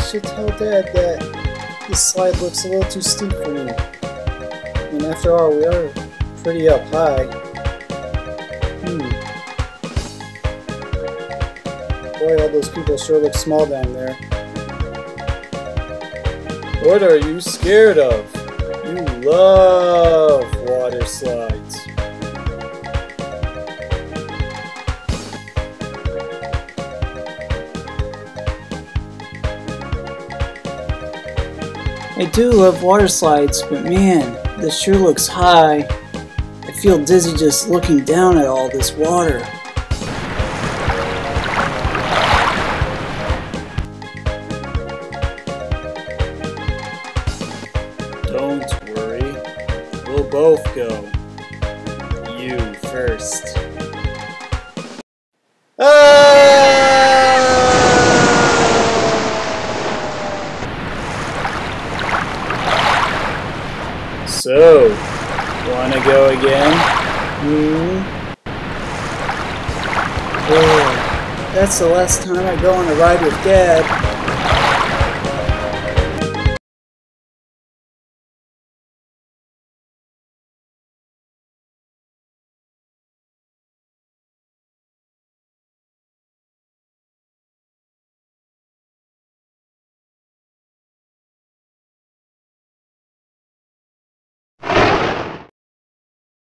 should tell Dad that this slide looks a little too steep for me. And after all, we are pretty up high. Boy, all those people sure look small down there. What are you scared of? You love water slides. I do love water slides, but man, this sure looks high. I feel dizzy just looking down at all this water. Don't worry, we'll both go. You first. So, wanna go again? Oh, that's the last time I go on a ride with Dad.